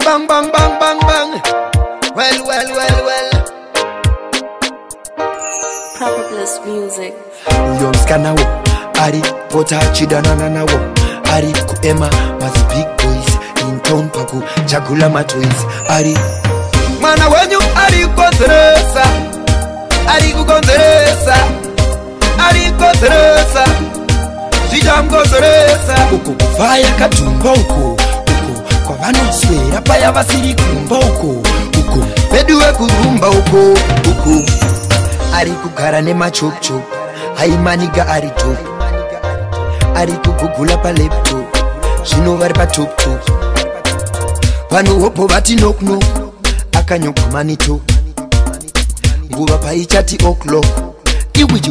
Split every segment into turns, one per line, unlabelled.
bang bang bang bang bang. Well.
Proper Bliss Music.
Uyo mskana wo ari pota chidana na wo ari kuema mas big boys in town paku chakula matoys ari mwana wenyu ari konzeresa ari kukonzeresa ari konzeresa zichamkonzeresa uko kufaya katumba uko kwa vanoswera paya vasiri kumba uko peduwe kurumba uko ari kugara nemachopchop haimaniga ari top ari kugugula pa laptop zvino vari pa top vanhu hopo vati knock knock akanyokwa manito nguva paichati o'clock iwi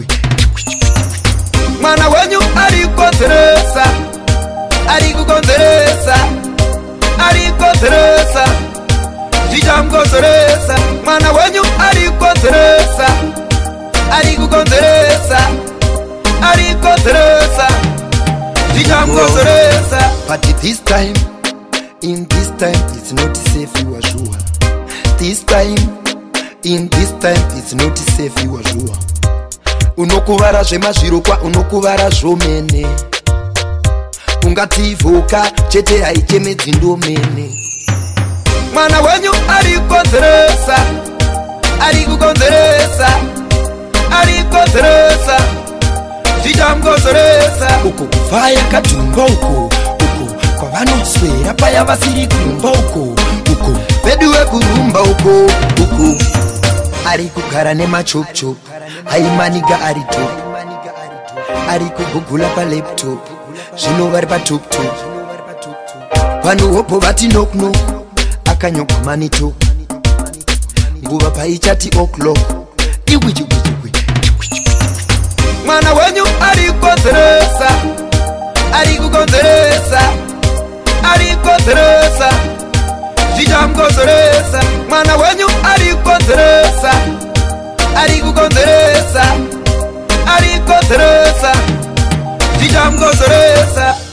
mwana wenyu ari konzeresa ari kukonzeresa ari konzeresa zichamkonzeresa mwana wenyu ari konzeresa ari kukonzeresa ari konzeresa zichamkonzeresa but this time in this time it's not safe you are sure this time in this time it's not safe you are sure unokuvara zvemazvirokwa unokuvara zvomene ungativuka chete haichemedzi ndomene mwana wenyu ari konzeresa ari kukonzeresa ari konzeresa zichamkonzeresa uko kufaya katumba uko kwa vanoswera paya vasiri kumba uko peduwe kurumba uko ari kugara nemachopchop haimaniga ari top ari kugugula pa laptop zvino vari pa top vanhu hopo vati knock knock akanyokwa manito nguva paichati o'clock iwi mwana wenyu ari konzeresa ari kukonzeresa ari konzeresa zichamkonzeresa mwana wenyu ari konzeresa ari kukonzeresa ari konzeresa zichamkonzeresa